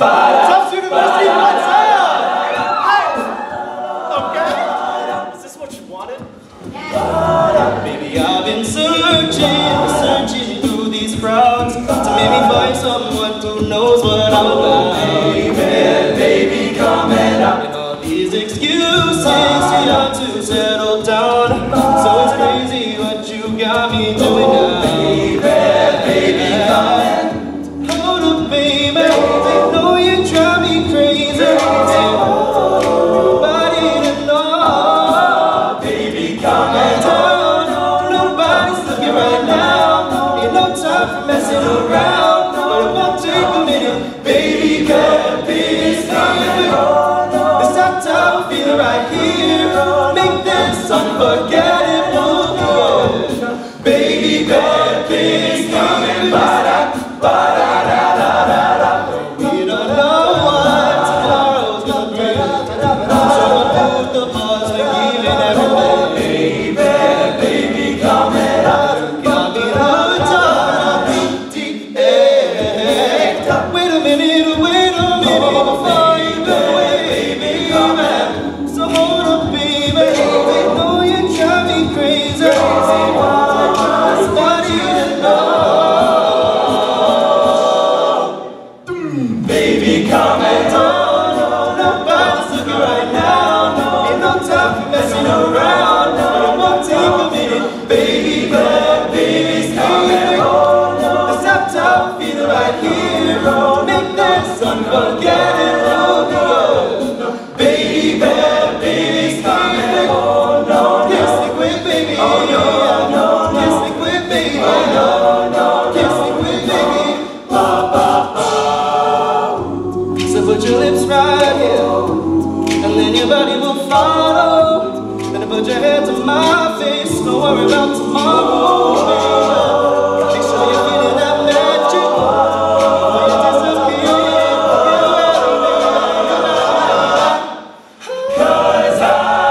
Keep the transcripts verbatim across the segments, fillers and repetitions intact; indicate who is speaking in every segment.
Speaker 1: Tufts University, what's up? Hey! Okay. Is this what you wanted? Baby, I've been searching, searching through these crowds to maybe find someone who knows what I'm about. Baby, baby, coming up. And all these excuses, you know, to settle down. So it's crazy what you got me doing now. Baby, baby, coming. Hold up, baby. I know you drive me crazy. Nobody to know. Baby, coming down. Nobody's looking right now. Ain't no time for messing around. But it won't take a minute. Baby, baby, it's coming. It's our time, feeling right here. Make this unforgettable. Baby, baby, it's coming. Ba-da, ba-da-da-da-da-da. We don't know what tomorrow's gonna bring. So we'll put the pause and give it everything. Baby, baby, coming up. Got me hooked on a P T A. Wait a minute, wait a minute before you go away, baby. So hold up, baby. I know you drive me crazy. Nobody to know. Baby, coming on. Nobody's looking right now. Ain't no time for messing around. But it won't take a minute. Baby, baby, baby's coming on. It's our time, feeling right here. Make this unforgettable. Baby, baby, baby's coming on. Can't stick with baby. Oh no, no, can't stick with baby. Oh no, no, can't stick with baby. Ba ba ba. So put your lips right here, and then your body will follow. Then put your head to my face. Don't worry about tomorrow, baby. Make sure you're feeling that magic. Before you disappear, get ready, baby. 'Cause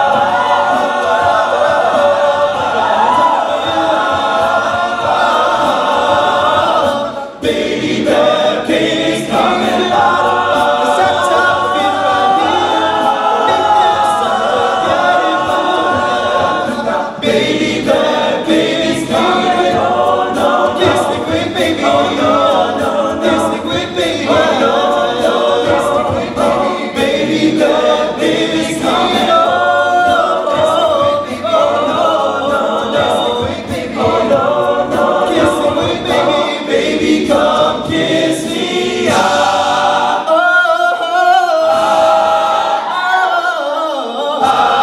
Speaker 1: I, baby, that baby's coming out. It's our time, feel right here. Make this unforgettable. Baby, that baby's coming. Oh no, can't stick with baby. Oh no, no, can't stick with baby. Oh no, no, can't stick with baby. Baby, that baby's coming. Oh no, can't stick with baby. Oh no, no, can't stick with baby. Oh no, no, can't stick with baby. Baby, come kiss me. Ah, oh, oh, oh, oh, oh.